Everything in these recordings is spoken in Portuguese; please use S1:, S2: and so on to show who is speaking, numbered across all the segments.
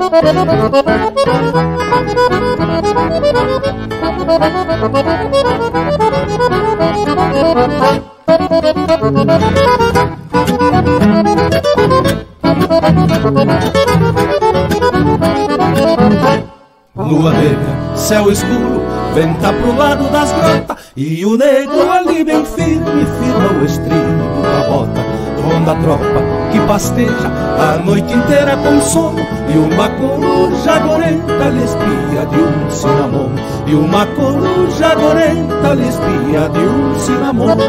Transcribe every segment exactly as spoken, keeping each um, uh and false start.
S1: Lua negra, céu escuro, venta pro lado das grotas, e o negro ali bem firme firma o estribo da bota. Ronda a tropa que pasteja a noite inteira com sono, e uma coruja gorenta lhe espia de um cinamomo, e uma coruja gorenta lhe espia de um cinamomo.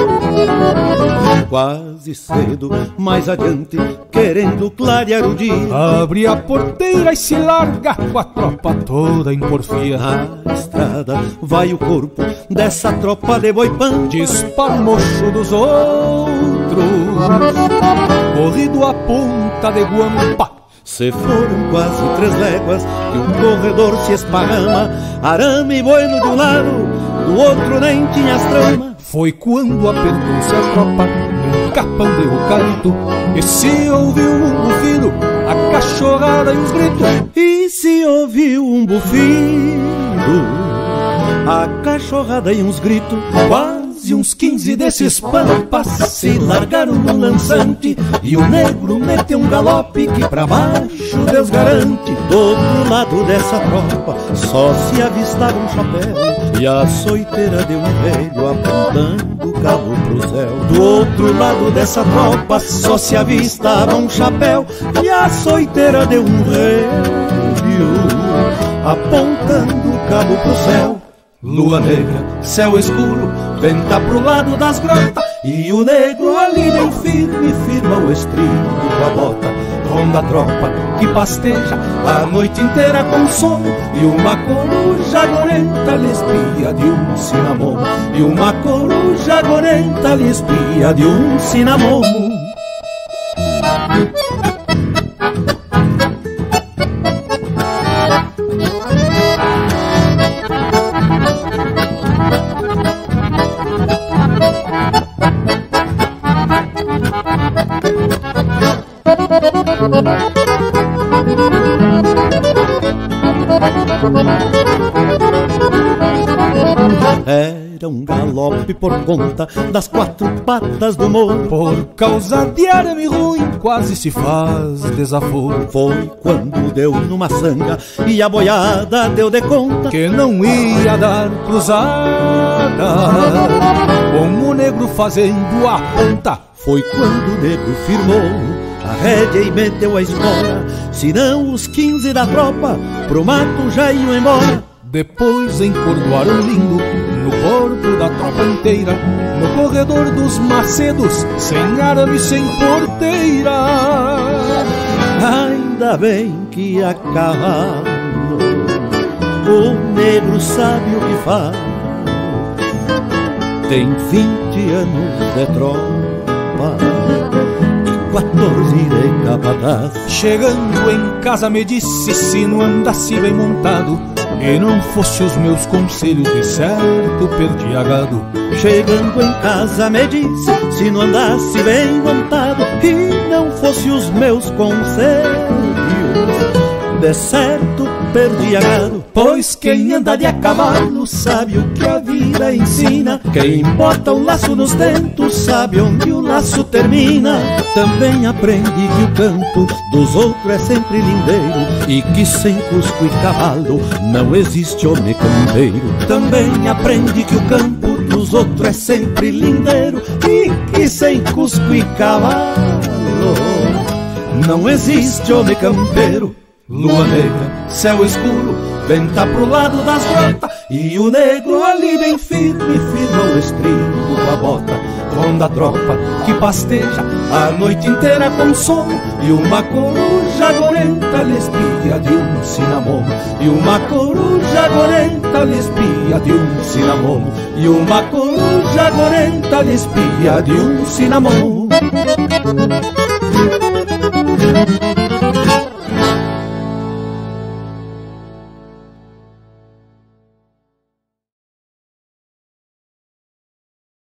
S2: Quase cedo, mais adiante, querendo clarear o dia,
S3: abre a porteira e se larga com a tropa toda em porfia.
S2: Na estrada vai o corpo dessa tropa de boi pampa,
S3: dispara o mocho dos outros, corrido a ponta de guampa.
S2: Se foram quase três léguas que um corredor se esparrama, arame e bueno de um lado, do outro nem tinha as tramas.
S3: Foi quando apertou-se a tropa num capão de eucalipto, e se ouviu um bufido, a cachorrada e uns gritos.
S2: E se ouviu um bufido, a cachorrada e uns gritos.
S1: Quase uns quinze desses pampas se largaram no lançante, e o negro meteu um galope que pra baixo Deus garante.
S2: Do outro lado dessa tropa só se avistava um chapéu, e a açoiteira de um velho apontando o cabo pro céu.
S1: Do outro lado dessa tropa só se avistava um chapéu, e a açoiteira de um velho apontando o cabo pro céu. Lua negra, céu escuro, venta pro lado das grotas, e o negro ali bem firme firma o estribo da bota. Ronda a tropa que pasteja a noite inteira com sono, e uma coruja gorenta lhe espia de um cinamomo, e uma coruja gorenta lhe espia de um cinamomo.
S2: Era um galope por conta das quatro patas do morro,
S3: por causa de arame ruim quase se faz desaforo.
S2: Foi quando deu numa sanga e a boiada deu de conta
S3: que não ia dar cruzada, com o negro fazendo a ponta.
S2: Foi quando o negro firmou a rédea e meteu a espora, senão os quinze da tropa pro mato já iam embora.
S3: Depois encordoaram lindo no corpo da tropa inteira, no corredor dos macedos, sem arame, sem porteira.
S2: Ainda bem que a cavalo o negro sabe o que faz, tem vinte anos de tropa, quatorze de capataz.
S3: Chegando em casa me disse se não andasse bem montado, e não fosse os meus conselhos, de certo perdia gado.
S2: Chegando em casa me disse se não andasse bem montado, e não fosse os meus conselhos, de certo perdia gado.
S1: Pois quem anda de a cavalo sabe o que a vida ensina, quem bota o laço nos dentos sabe onde o laço termina.
S2: Também aprende que o campo dos outros é sempre lindeiro, e que sem cusco e cavalo não existe homem campeiro.
S1: Também aprende que o campo dos outros é sempre lindeiro, e que sem cusco e cavalo não existe homem campeiro. Lua negra, céu escuro, venta pro lado das grotas, e o negro ali bem firme firma o estribo da bota. Ronda a tropa que pasteja a noite inteira com sono, e uma coruja gorenta lhe espia de um cinamomo, e uma coruja gorenta lhe espia de um cinamomo, e uma coruja gorenta lhe espia de um cinamomo.